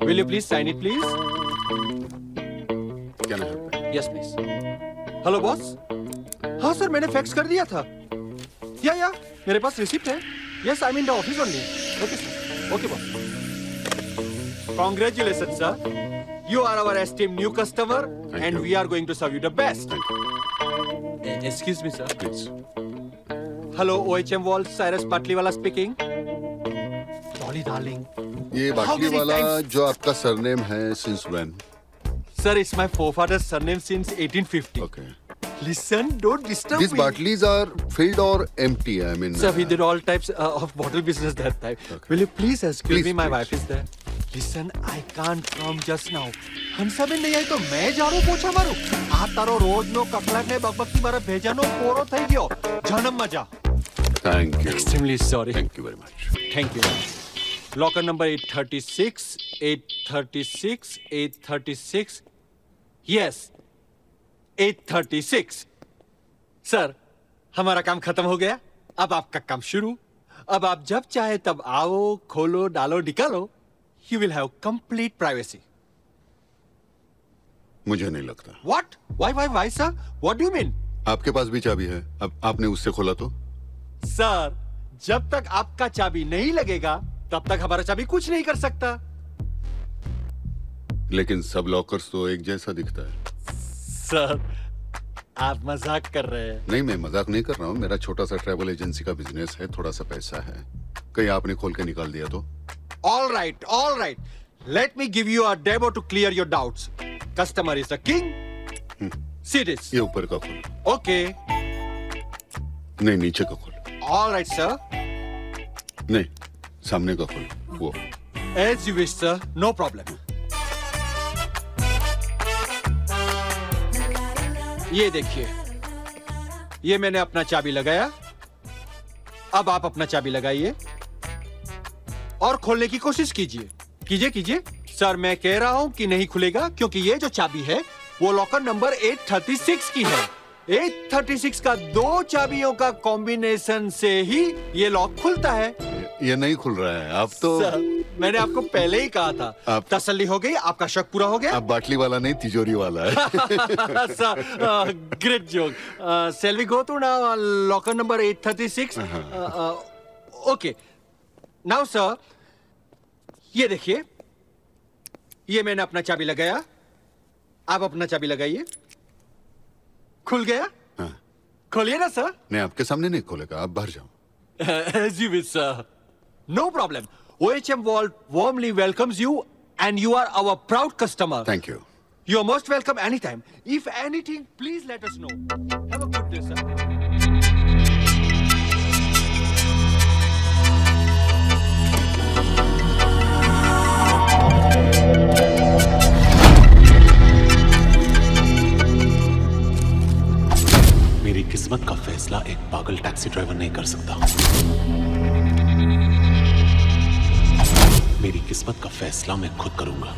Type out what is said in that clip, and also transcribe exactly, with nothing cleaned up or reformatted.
Will you please sign it, please? Can I help you? Yes, please. Hello, boss. हाँ sir, मैंने fax कर दिया था. Yeah yeah, मेरे पास रिसिप्ट है. Yes, I'm in the office only. Okay, sir. Okay, boss. Congratulations, sir. You are our esteemed new customer, Thank and you. we are going to serve you the best. Thank you. Eh, Excuse me, sir. Please. Hello, O H M Wall, Cyrus Patliwala speaking. Dolly, darling. ये How बाटली many वाला times- जो आपका surname है since when? Sir, it's my forefather's surname since eighteen fifty. Okay. Listen, don't disturb These me. Bartleys are filled or empty? I mean. Sir, we uh, did all types uh, of bottle business that time. Okay. Will you please excuse Please, me? My please. wife is there. Listen, I can't come just now. Hansaben નહીં આવી તો મેં જાડો પોછા મારું. આ તારો રોજનો કકળાટને બકબકથી મારા ભેજાનો પોરો થઈ ગયો. જન્મમાં જા. Thank you. Extremely sorry. Thank you very much. Thank you. Locker number eight thirty-six, eight thirty-six, eight thirty-six. Yes, eight thirty-six. Sir, हमारा काम खत्म हो गया. अब आपका काम शुरू. अब आप जब चाहे तब आओ, खोलो, डालो, निकालो. You will have complete privacy. मुझे नहीं लगता. What? Why, why, why, sir? What do you mean? आपके पास भी चाबी है. अब आपने उससे खोला तो? सर, जब तक आपका चाबी नहीं लगेगा, तब तक हमारा चाबी कुछ नहीं कर सकता. लेकिन सब लॉकर्स तो एक जैसा दिखता है. सर, आप मजाक कर रहे हैं. नहीं, मैं मजाक नहीं कर रहा हूँ. मेरा छोटा सा ट्रैवल एजेंसी का बिजनेस है, थोड़ा सा पैसा है. कहीं आपने खोल के निकाल दिया तो? All right, all right. Let me give you a demo to clear your doubts. Customer is the king. See this. ये ऊपर का खोल. Okay. नहीं, नीचे का खोल. All right, sir. नहीं, सामने का खोल. वो. As you wish, sir. No problem. ये देखिए. ये मैंने अपना चाबी लगाया. अब आप अपना चाबी लगाइए और खोलने की कोशिश कीजिए. कीजिए कीजिए. सर, मैं कह रहा हूं कि नहीं खुलेगा क्योंकि ये जो चाबी है वो लॉकर नंबर eight thirty-six की है. eight thirty-six का दो चाबियों का कॉम्बिनेशन से ही ये लॉक खुलता है. ये नहीं खुल रहा है. आप तो. सर, मैंने आपको पहले ही कहा था. आप- तसल्ली हो गई. आपका शक पूरा हो गया. आप बाटली वाला नहीं, तिजोरी वाला है. Sir, uh, great joke. Uh, shall we go to now uh, locker number eight thirty-six? Uh, uh, okay. Now, sir, ये देखिए. ये मैंने अपना चाबी लगाया. आप अपना चाबी लगाइए. खुल गया? हाँ. खोलिए ना, सर. नहीं, आपके सामने नहीं खोलेगा. आप बाहर जाओ. As you wish, sir. No problem. O H M Vault warmly welcomes you, and you are our proud customer. Thank you. You are most welcome anytime. If anything, please let us know. Have a good day, sir. मेरी किस्मत का फैसला एक पागल taxi driver नहीं कर सकता. मेरी किस्मत का फैसला मैं खुद करूंगा.